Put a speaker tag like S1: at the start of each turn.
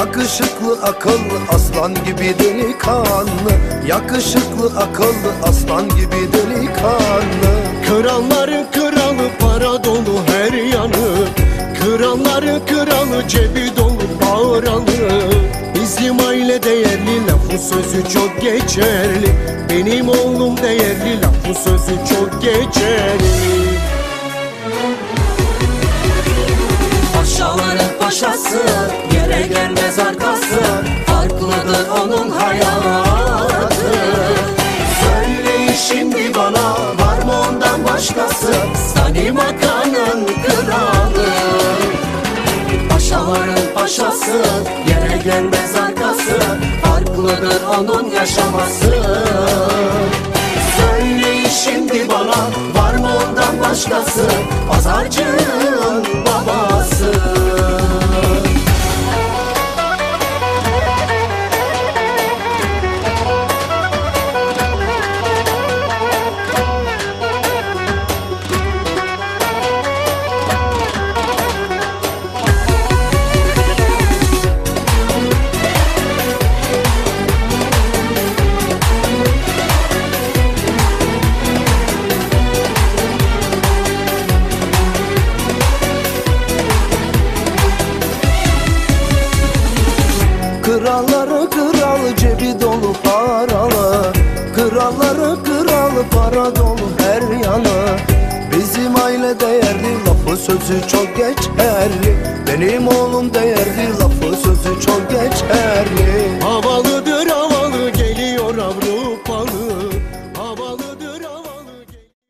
S1: Yakışıklı, akıllı, aslan gibi delikanlı. Yakışıklı, akıllı, aslan gibi delikanlı.
S2: Kralların kralı, para dolu her yanı. Kralların kralı, cebi dolu paralı. Bizim aile değerli, lafın sözü çok geçerli. Benim oğlum değerli, lafın sözü çok geçerli.
S3: Paşaların paşası, yere gelmez arkası. Farklıdır onun hayatı. Söyleyin şimdi bana, var mı ondan başkası? Sani Makan'ın kralı. Paşaların paşası, yere gelmez arkası. Farklıdır onun yaşaması. Söyleyin şimdi bana, var mı ondan başkası? Pazarcının babası.
S1: Kralları kralı, cebi dolu paralı. Kralları kralı, para dolu her yanı. Bizim aile değerli, lafı sözü çok geçerli. Benim oğlum değerli, lafı sözü çok geçerli.